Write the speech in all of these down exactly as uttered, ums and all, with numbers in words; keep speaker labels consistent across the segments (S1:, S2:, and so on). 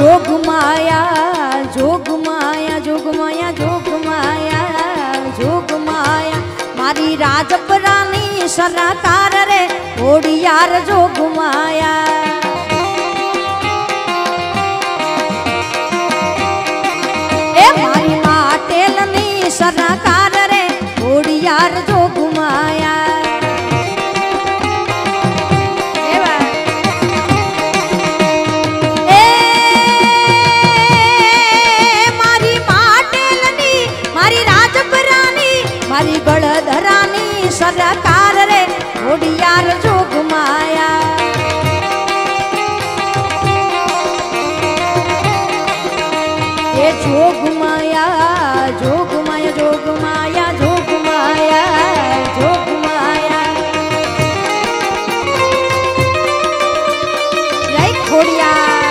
S1: जोग माया जोग माया जोग माया जोग माया जोग माया मारी राजपरानी सरकार रे ओडियार जोग माया ए मारी माटेलनी सरकार रे ओडियार जोग माया मारी गलधरानी सरकार रे ओडियार जोग माया ये जोग माया जोग माया जोग माया जोग माया जोग माया जय खोड़िया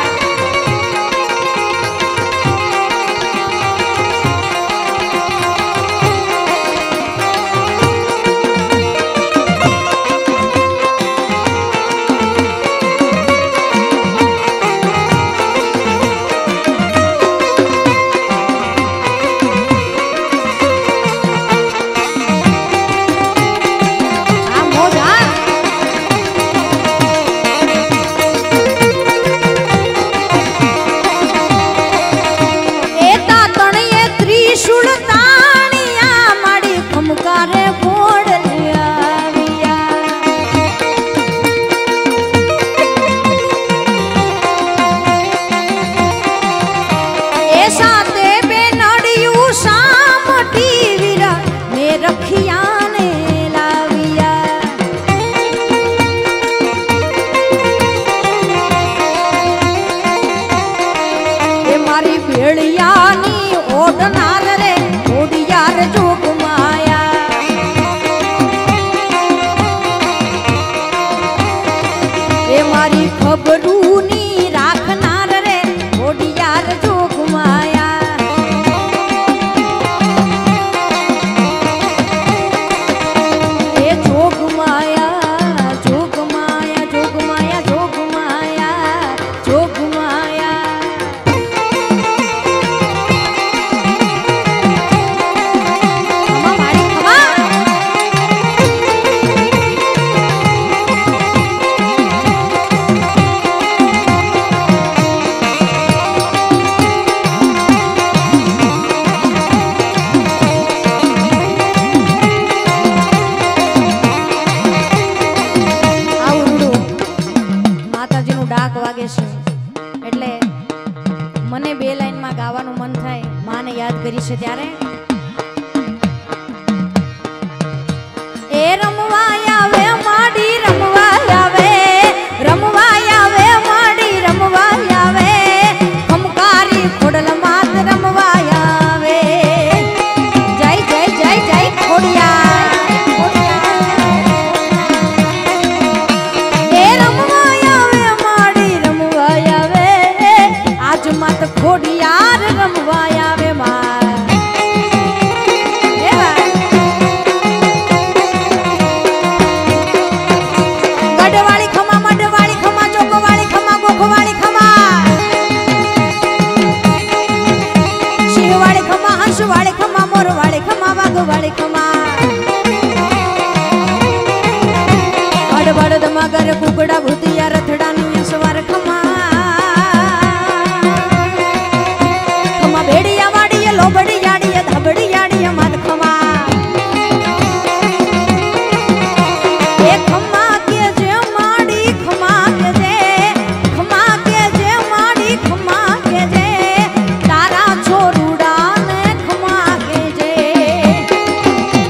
S1: खबरूनी राखनार रे ओडियार जोग माया ए जोग माया जोग माया जोग माया जोग माया जोग माया खमा मारी खमा એટલે મને બે લાઈન માં ગાવાનું મન થાય માને યાદ કરી છે ત્યારે એ રમવા આવે માડી રમવા આવે રમવા આવે માડી રમવા આવે ખમકારી ખોડલ માત રમવા આવે જય જય જય જય ખોડિયા खोड़ियार रमवाया वे मार गढ़वाली खमा मढ़वाली खमा चौकवाली खमा गोखवाली खमा शिववाली खमा हंसवाली खमा मोरवाली खमा वाघवाली खमा बड़ बड़ मगर कुकड़ा भूतिया रथड़ा नु सवार खमा भेड़िया वाड़िया लोबड़ी याड़िया धबड़ी याड़िया मत खमा ए खमा के जे माड़ी खमा के जे खमा के जे माड़ी खमा के जे तारा छोरुड़ा ने खमा के जे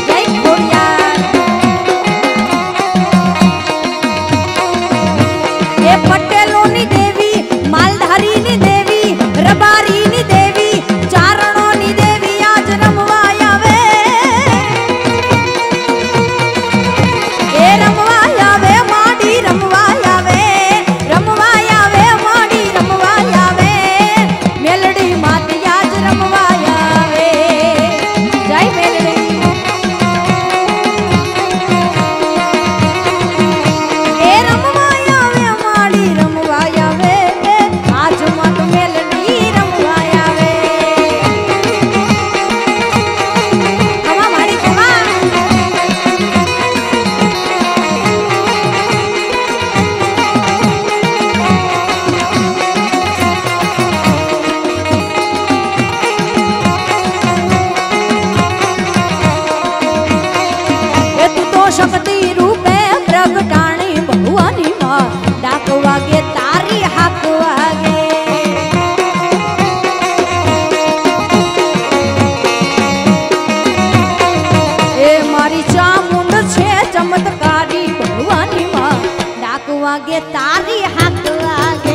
S1: वागे तारी हाथ आगे।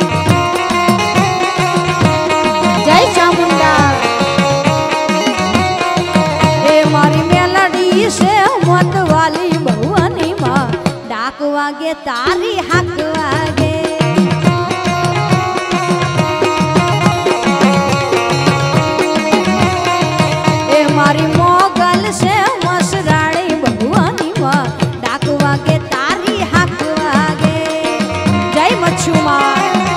S1: जय चामुंडा। ए मारी मेलडी से मत वाली भुवनी माँ डाक वागे तारी हाथ आगे। ए मारी मोगल से मसराड़ी भुवनी माँ डाक वागे तारी हाथ आगे। जय मच्छू माँ।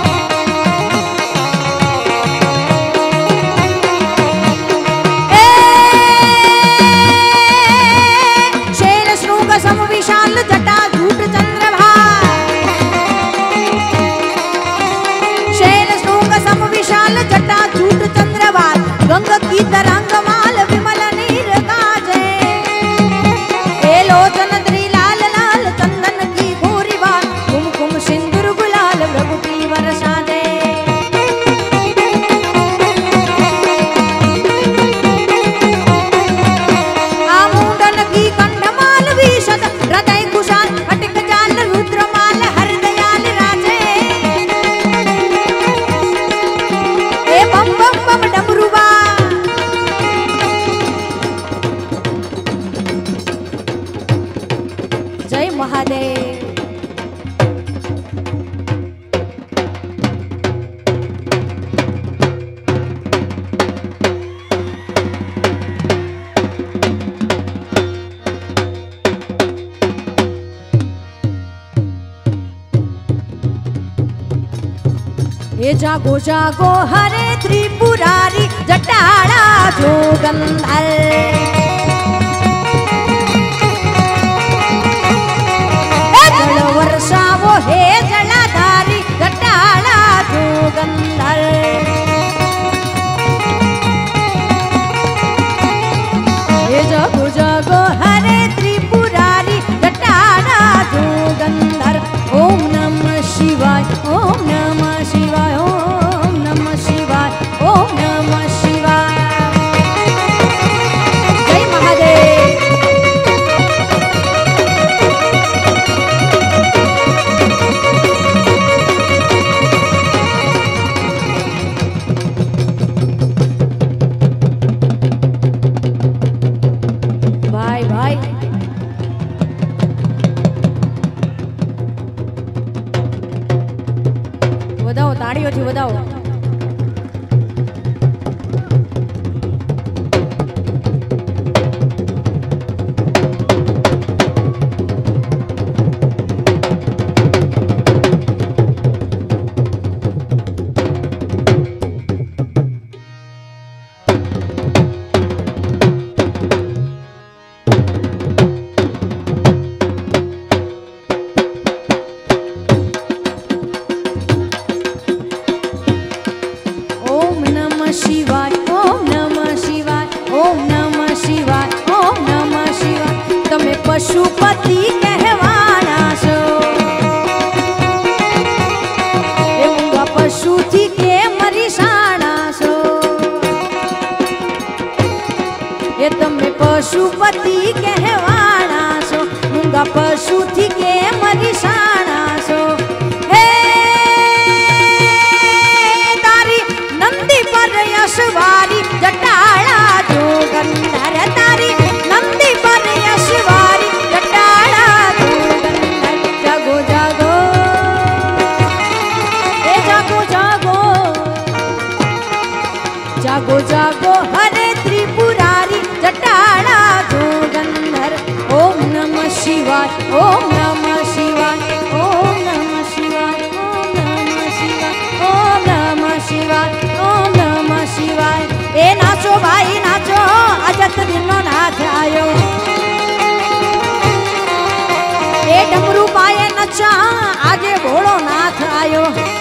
S1: सम विशाल जटा झूठ चंद्रभार। शैल श्रृंग सम विशाल जटा झूठ चंद्रभार। गंग की तरंग माल विमल नीर गाजे। ए लोचन त्रिलाल लाल चंदन की घोरी बाल। कुमकुम सिंदूर गुलाल भ्रगुटी वर्षा दे। आमुंडन की कंठमाल विशद हृदय कुशाल अटिक जाल रुद्रमाल हर दयाल राजे। ए बम बम बम डमरुबा। जय महादेव। ए जागो जागो हरे त्रिपुरारी जटाड़ा जोगंधर। जल वर्षावो हे जलाधारी जटाड़ा जोगंधर। ए जागो जागो हरे त्रिपुरारी जटाड़ा जोगंधर। ओम नमः शिवाय ओम नमः शिवाय ओम नमः शिवाय ओम नमः शिवाय। जय महादेव। भाई भाई વધાવો તાળીઓથી વધાવો। शिवाय ओम नमः शिवाय ओम नमः शिवाय ओम नमः शिवाय। तमे पशुपति कहवाना छो। ए मूंगा पशु थी के मरीसाणा छो। ए तमे पशुपति कहवाना छो। मूंगा पशु थी के मरीसाणा छो। यशवारी जटाड़ा जोगंधर। तारी नंदी पर यशवारी जटाड़ा जोगंधर। जागो जागो ए जागो जागो जागो जागो हरे त्रिपुरारी जटाड़ा जोगंधर। ओम नमः शिवाय ओम नमः शिवाय ओम नमः शिवाय ओम नमः शिवाय ओम नमः शिवाय ओम नमः शिवाय। ए नाचो भाई नाचो अजत दिनो नाथ आयो। ए डमरू पाए नचा आजे भोळो नाथ आयो।